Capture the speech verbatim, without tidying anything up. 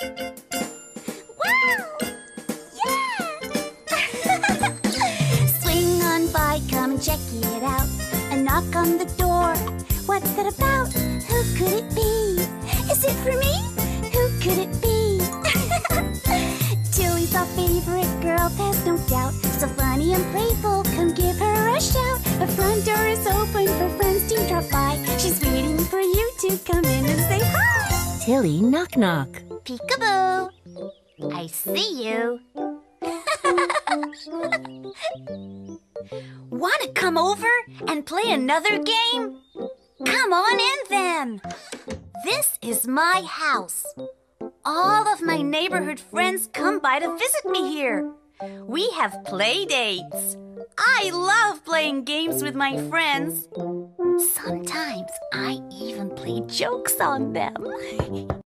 Wow! Yeah! Swing on by, come and check it out. A knock on the door. What's that about? Who could it be? Is it for me? Who could it be? Tillie's our favorite girl, there's no doubt. So funny and playful, come give her a shout. The front door is open for friends to drop by. She's waiting for you to come in and say hi. Tillie, knock knock. Peekaboo. I see you. Want to come over and play another game? Come on in then. This is my house. All of my neighborhood friends come by to visit me here. We have play dates. I love playing games with my friends. Sometimes I even play jokes on them.